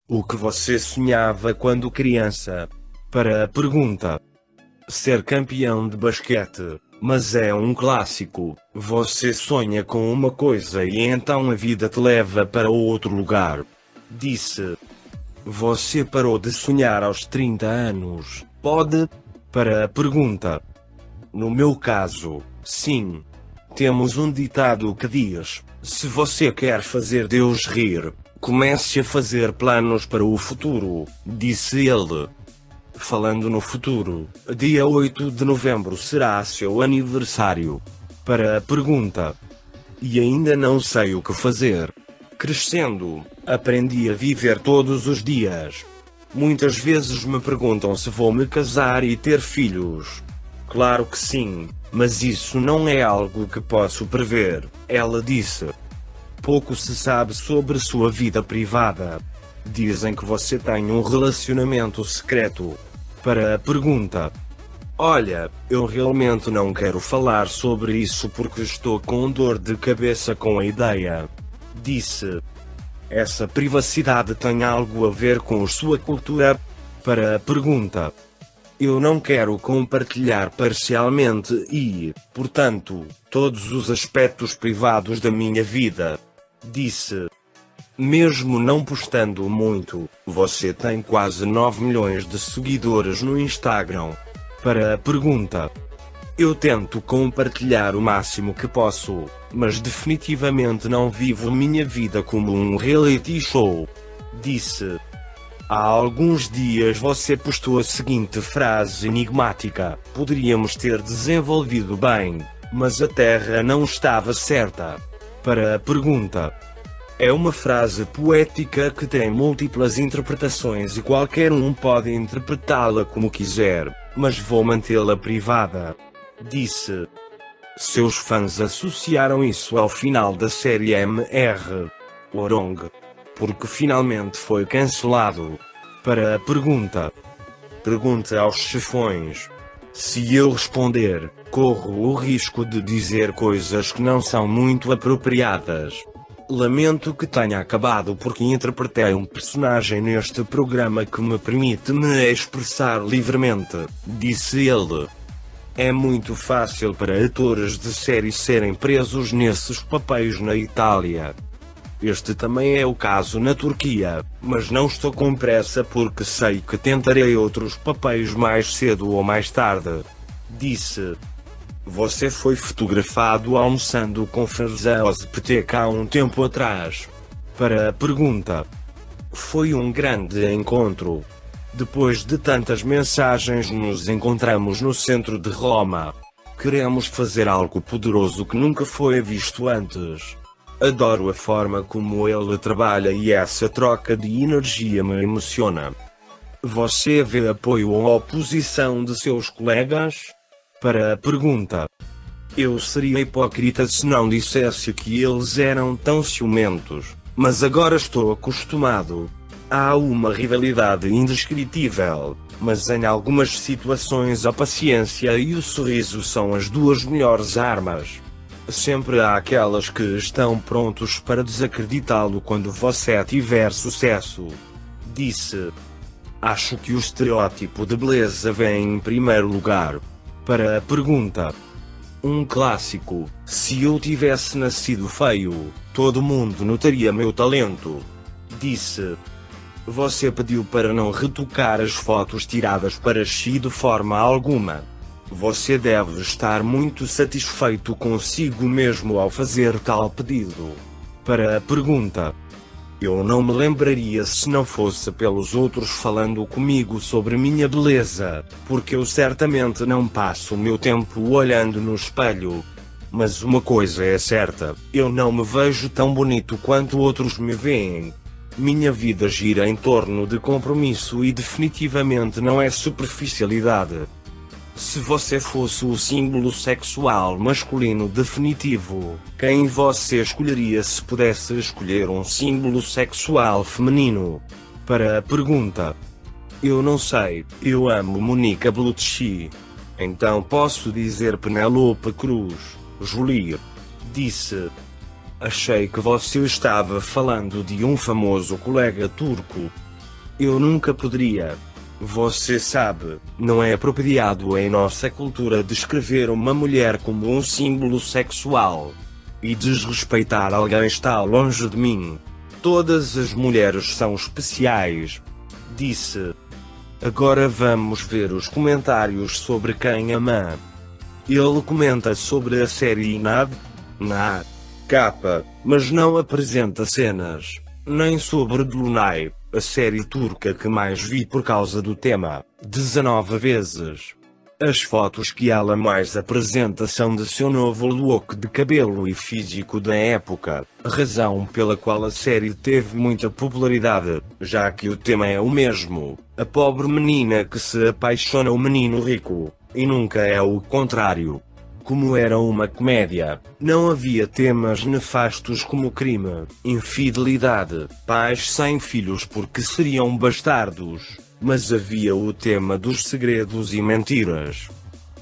O que você sonhava quando criança? Para a pergunta. Ser campeão de basquete. Mas é um clássico. Você sonha com uma coisa e então a vida te leva para outro lugar. Disse. Você parou de sonhar aos 30 anos. Pode? Para a pergunta. No meu caso, sim. Temos um ditado que diz: se você quer fazer Deus rir, comece a fazer planos para o futuro, disse ele. Falando no futuro, dia 8 de novembro será seu aniversário. Para a pergunta. E ainda não sei o que fazer. Crescendo, aprendi a viver todos os dias. Muitas vezes me perguntam se vou me casar e ter filhos. Claro que sim, mas isso não é algo que posso prever, ela disse. Pouco se sabe sobre sua vida privada. Dizem que você tem um relacionamento secreto. Para a pergunta. Olha, eu realmente não quero falar sobre isso porque estou com dor de cabeça com a ideia. Disse. Essa privacidade tem algo a ver com sua cultura? Para a pergunta. Eu não quero compartilhar parcialmente e, portanto, todos os aspectos privados da minha vida. Disse. Mesmo não postando muito, você tem quase 9 milhões de seguidores no Instagram. Para a pergunta. Eu tento compartilhar o máximo que posso, mas definitivamente não vivo minha vida como um reality show. Disse. Há alguns dias você postou a seguinte frase enigmática: poderíamos ter desenvolvido bem, mas a Terra não estava certa. Para a pergunta. É uma frase poética que tem múltiplas interpretações e qualquer um pode interpretá-la como quiser, mas vou mantê-la privada. Disse. Seus fãs associaram isso ao final da série Mr. Orong, porque finalmente foi cancelado. Para a pergunta. Pergunta aos chefões. Se eu responder, corro o risco de dizer coisas que não são muito apropriadas. Lamento que tenha acabado porque interpretei um personagem neste programa que me permite me expressar livremente, disse ele. É muito fácil para atores de série serem presos nesses papéis na Itália. Este também é o caso na Turquia, mas não estou com pressa porque sei que tentarei outros papéis mais cedo ou mais tarde. Disse. Você foi fotografado almoçando com Ferzaz Petek há um tempo atrás. Para a pergunta. Foi um grande encontro. Depois de tantas mensagens nos encontramos no centro de Roma. Queremos fazer algo poderoso que nunca foi visto antes. Adoro a forma como ele trabalha e essa troca de energia me emociona. Você vê apoio ou oposição de seus colegas? Para a pergunta. Eu seria hipócrita se não dissesse que eles eram tão ciumentos, mas agora estou acostumado. Há uma rivalidade indescritível, mas em algumas situações a paciência e o sorriso são as duas melhores armas. Sempre há aquelas que estão prontos para desacreditá-lo quando você tiver sucesso. Disse. Acho que o estereótipo de beleza vem em primeiro lugar. Para a pergunta. Um clássico. Se eu tivesse nascido feio, todo mundo notaria meu talento. Disse. Você pediu para não retocar as fotos tiradas para si de forma alguma. Você deve estar muito satisfeito consigo mesmo ao fazer tal pedido. Para a pergunta. Eu não me lembraria se não fosse pelos outros falando comigo sobre minha beleza, porque eu certamente não passo o meu tempo olhando no espelho. Mas uma coisa é certa, eu não me vejo tão bonito quanto outros me veem. Minha vida gira em torno de compromisso e definitivamente não é superficialidade. Se você fosse o símbolo sexual masculino definitivo, quem você escolheria se pudesse escolher um símbolo sexual feminino? Para a pergunta. Eu não sei, eu amo Monica Bellucci. Então posso dizer Penélope Cruz, Jolie. Disse. Achei que você estava falando de um famoso colega turco. Eu nunca poderia. Você sabe, não é apropriado em nossa cultura descrever uma mulher como um símbolo sexual. E desrespeitar alguém está longe de mim. Todas as mulheres são especiais. Disse. Agora vamos ver os comentários sobre Quem Ama. Ele comenta sobre a série Inad, na capa, mas não apresenta cenas, nem sobre Dolunay, a série turca que mais vi por causa do tema, 19 vezes. As fotos que ela mais apresenta são de seu novo look de cabelo e físico da época, razão pela qual a série teve muita popularidade, já que o tema é o mesmo, a pobre menina que se apaixona o menino rico, e nunca é o contrário. Como era uma comédia, não havia temas nefastos como crime, infidelidade, pais sem filhos porque seriam bastardos, mas havia o tema dos segredos e mentiras.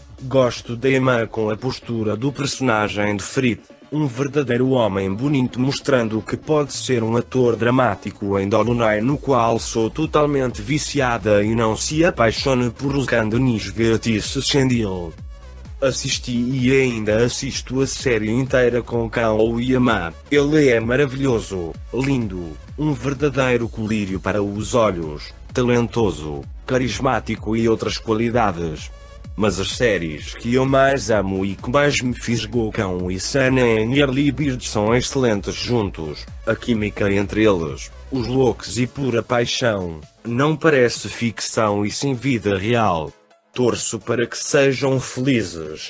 Gosto da Emma com a postura do personagem de Ferit, um verdadeiro homem bonito mostrando que pode ser um ator dramático em Dolunay, no qual sou totalmente viciada e não se apaixone por Uzkan Nisvertis Sendil. Assisti e ainda assisto a série inteira com Kao Yama. Ele é maravilhoso, lindo, um verdadeiro colírio para os olhos, talentoso, carismático e outras qualidades. Mas as séries que eu mais amo e que mais me fisgou, Cão e Sana e Early Bird, são excelentes juntos. A química entre eles, os looks e pura paixão, não parece ficção e sim vida real. Torço para que sejam felizes.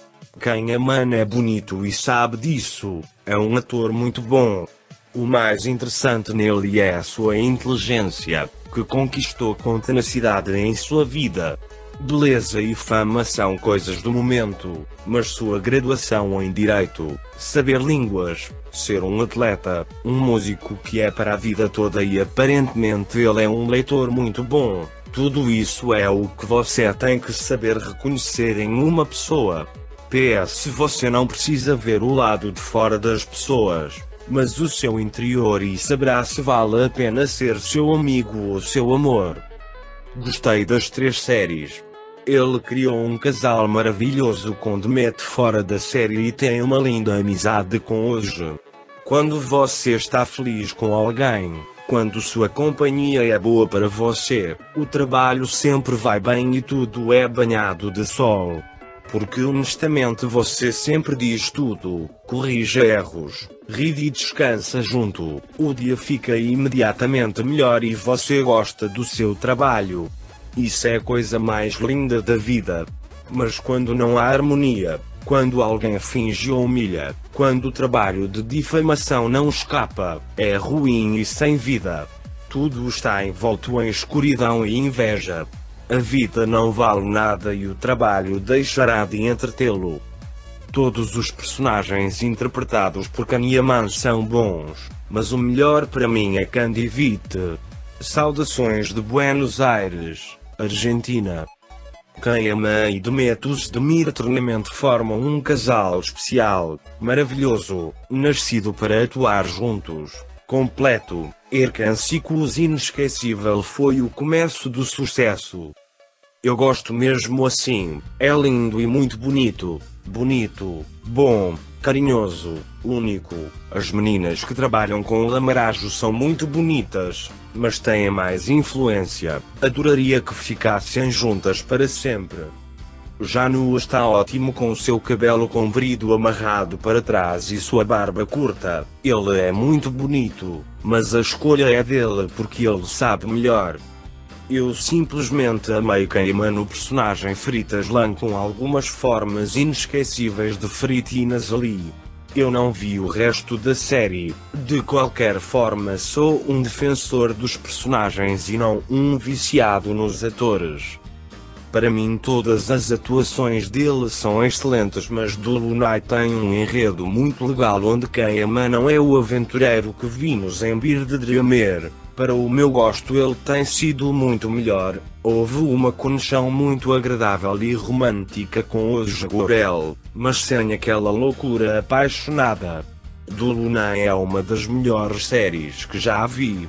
Quem ama é bonito e sabe disso, é um ator muito bom. O mais interessante nele é a sua inteligência, que conquistou com tenacidade em sua vida. Beleza e fama são coisas do momento, mas sua graduação em Direito, saber línguas, ser um atleta, um músico que é para a vida toda e aparentemente ele é um leitor muito bom. Tudo isso é o que você tem que saber reconhecer em uma pessoa. PS, você não precisa ver o lado de fora das pessoas, mas o seu interior, e saberá se vale a pena ser seu amigo ou seu amor. Gostei das 3 séries. Ele criou um casal maravilhoso com Demet fora da série e tem uma linda amizade com hoje. Quando você está feliz com alguém, quando sua companhia é boa para você, o trabalho sempre vai bem e tudo é banhado de sol. Porque honestamente você sempre diz tudo, corrige erros, ri e descansa junto, o dia fica imediatamente melhor e você gosta do seu trabalho. Isso é a coisa mais linda da vida. Mas quando não há harmonia, quando alguém finge ou humilha, quando o trabalho de difamação não escapa, é ruim e sem vida. Tudo está envolto em escuridão e inveja. A vida não vale nada e o trabalho deixará de entretê-lo. Todos os personagens interpretados por Kanyaman são bons, mas o melhor para mim é Candy Vite. Saudações de Buenos Aires, Argentina. Quem ama e Demetus Demir eternamente formam um casal especial, maravilhoso, nascido para atuar juntos, completo. Erkan Ciclos inesquecível foi o começo do sucesso. Eu gosto mesmo assim, é lindo e muito bonito, bom, carinhoso, único. As meninas que trabalham com Lamarajo são muito bonitas, mas têm mais influência. Adoraria que ficassem juntas para sempre. Janu está ótimo com seu cabelo comprido amarrado para trás e sua barba curta. Ele é muito bonito, mas a escolha é dele porque ele sabe melhor. Eu simplesmente amei Keiman, no personagem Fritas Lan, com algumas formas inesquecíveis de Frit e Nazali. Eu não vi o resto da série. De qualquer forma, sou um defensor dos personagens e não um viciado nos atores. Para mim todas as atuações dele são excelentes, mas Dolunay tem um enredo muito legal onde Keiman não é o aventureiro que vimos em Bird Dreamer. Para o meu gosto ele tem sido muito melhor. Houve uma conexão muito agradável e romântica com o Jagorel, mas sem aquela loucura apaixonada. Dolunay é uma das melhores séries que já vi.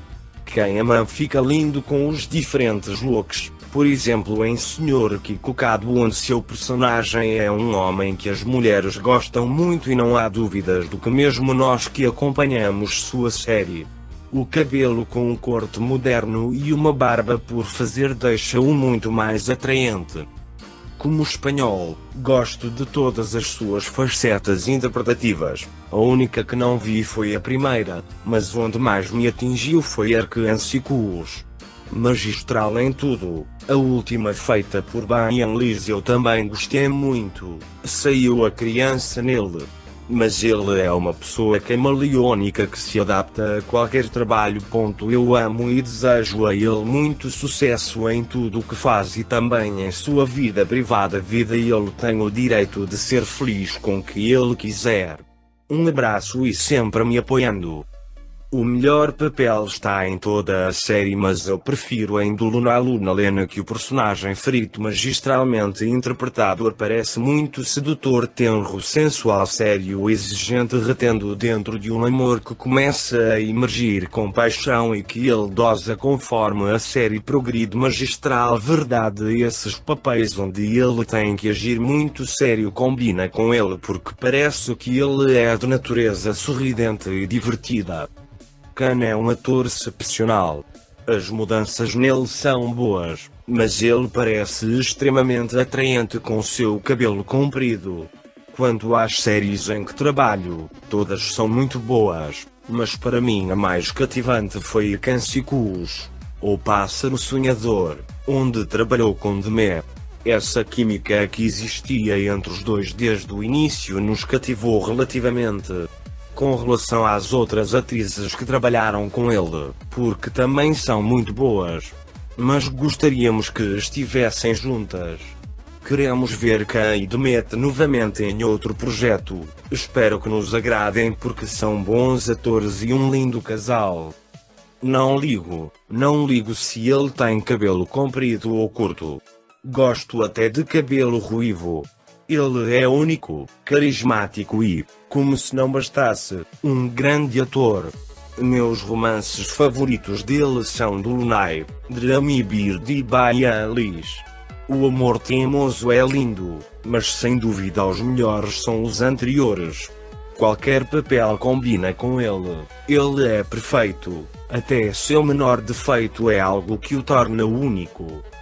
Quem ama fica lindo com os diferentes looks. Por exemplo, em Sr. Kiko Kado, onde seu personagem é um homem que as mulheres gostam muito e não há dúvidas do que mesmo nós que acompanhamos sua série. O cabelo com um corte moderno e uma barba por fazer deixa-o muito mais atraente. Como espanhol, gosto de todas as suas facetas interpretativas. A única que não vi foi a primeira, mas onde mais me atingiu foi Arqueancicus. Magistral em tudo. A última feita por Brian Lees eu também gostei muito. Saiu a criança nele. Mas ele é uma pessoa camaleónica que se adapta a qualquer trabalho. Eu amo e desejo a ele muito sucesso em tudo o que faz e também em sua vida privada. Ele tem o direito de ser feliz com o que ele quiser. Um abraço e sempre me apoiando. O melhor papel está em toda a série, mas eu prefiro em do Luna Lena, que o personagem ferito magistralmente interpretado parece muito sedutor, tenro, sensual, sério, exigente, retendo dentro de um amor que começa a emergir com paixão e que ele dosa conforme a série progride. Magistral, verdade, esses papéis onde ele tem que agir muito sério combina com ele porque parece que ele é de natureza sorridente e divertida. Khan é um ator excepcional. As mudanças nele são boas, mas ele parece extremamente atraente com seu cabelo comprido. Quanto às séries em que trabalho, todas são muito boas, mas para mim a mais cativante foi Arqueancicus, O Pássaro Sonhador, onde trabalhou com Deme. Essa química que existia entre os dois desde o início nos cativou relativamente. Com relação às outras atrizes que trabalharam com ele, porque também são muito boas, mas gostaríamos que estivessem juntas. Queremos ver Khan e Demet novamente em outro projeto. Espero que nos agradem porque são bons atores e um lindo casal. Não ligo se ele tem cabelo comprido ou curto. Gosto até de cabelo ruivo. Ele é único, carismático e, como se não bastasse, um grande ator. Meus romances favoritos dele são do Lunai, Drami Bird e Brian Lees. O amor teimoso é lindo, mas sem dúvida os melhores são os anteriores. Qualquer papel combina com ele. Ele é perfeito. Até seu menor defeito é algo que o torna único.